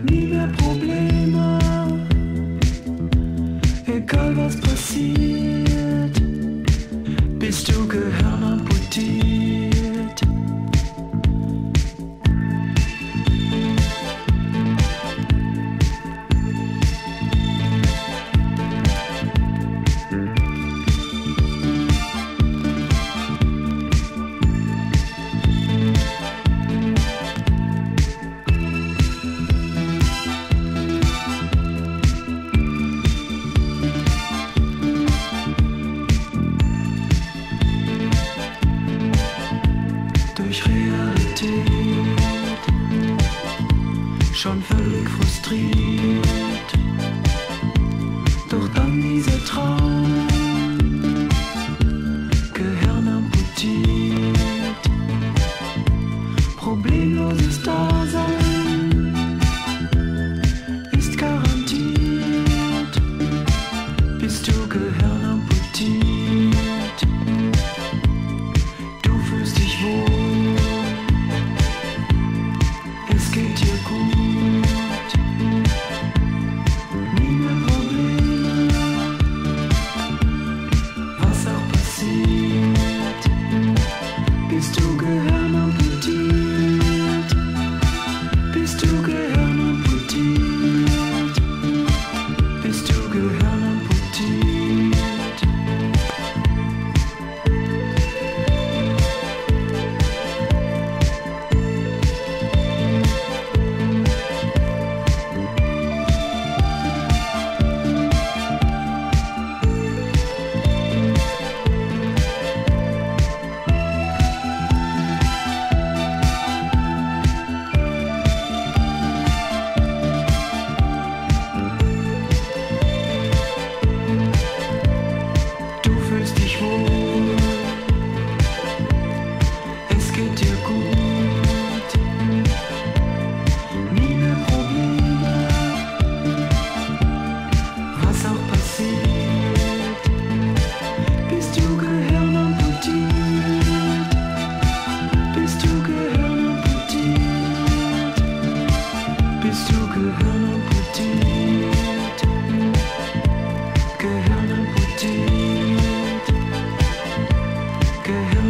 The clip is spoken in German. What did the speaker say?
Nie mehr Probleme, egal was passiert, bist du Gehirn amputiert. Durch Realität, schon völlig frustriert. Doch dann dieser Traum, Gehirn amputiert. Problemloses Dasein ist garantiert, bist du Gehirn amputiert. Du fühlst dich wohl, es geht dir gut, nie mehr Probleme, was auch passiert, bist du Gehirn amputiert, bist du Gehirn amputiert, bist du Gehirn amputiert. Du fühlst dich wohl, es geht dir gut, nie mehr Probleme, was auch passiert, bist du Gehirn amputiert, bist du Gehirn amputiert, bist du Gehirn amputiert, Gehirn amputiert, Gehirn